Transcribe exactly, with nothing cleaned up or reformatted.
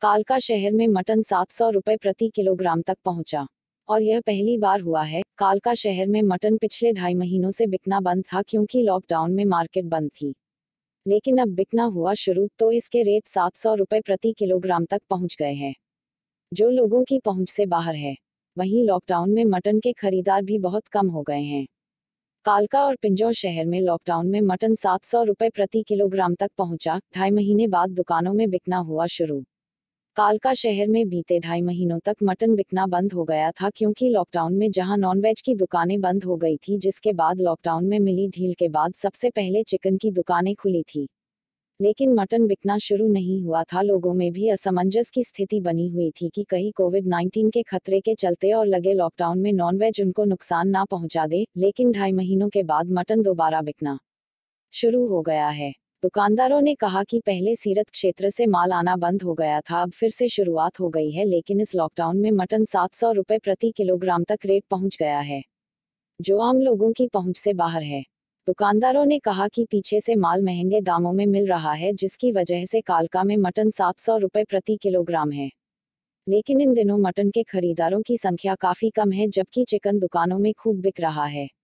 कालका शहर में मटन सात सौ रुपए प्रति किलोग्राम तक पहुंचा। और यह पहली बार हुआ है। कालका शहर में मटन पिछले ढाई महीनों से बिकना बंद था क्योंकि लॉकडाउन में मार्केट बंद थी। लेकिन अब बिकना हुआ शुरू तो इसके रेट सात सौ रुपए प्रति किलोग्राम तक पहुंच गए हैं, जो लोगों की पहुंच से बाहर है। वहीं लॉकडाउन में मटन के खरीदार भी बहुत कम हो गए हैं। कालका और पिंजौर शहर में लॉकडाउन में मटन सात सौ रुपए प्रति किलोग्राम तक पहुंचा। ढाई महीने बाद दुकानों में बिकना हुआ शुरू। कालका शहर में बीते ढाई महीनों तक मटन बिकना बंद हो गया था क्योंकि लॉकडाउन में जहां नॉनवेज की दुकानें बंद हो गई थी, जिसके बाद लॉकडाउन में मिली ढील के बाद सबसे पहले चिकन की दुकानें खुली थी। लेकिन मटन बिकना शुरू नहीं हुआ था। लोगों में भी असमंजस की स्थिति बनी हुई थी कि कहीं कोविड नाइन्टीन के खतरे के चलते और लगे लॉकडाउन में नॉनवेज उनको नुकसान ना पहुंचा दे। लेकिन ढाई महीनों के बाद मटन दोबारा बिकना शुरू हो गया है। दुकानदारों ने कहा कि पहले सीरत क्षेत्र से माल आना बंद हो गया था, अब फिर से शुरुआत हो गई है। लेकिन इस लॉकडाउन में मटन सात सौ रुपए प्रति किलोग्राम तक रेट पहुंच गया है, जो आम लोगों की पहुंच से बाहर है। दुकानदारों ने कहा कि पीछे से माल महंगे दामों में मिल रहा है, जिसकी वजह से कालका में मटन सात सौ रुपए प्रति किलोग्राम है। लेकिन इन दिनों मटन के खरीदारों की संख्या काफी कम है, जबकि चिकन दुकानों में खूब बिक रहा है।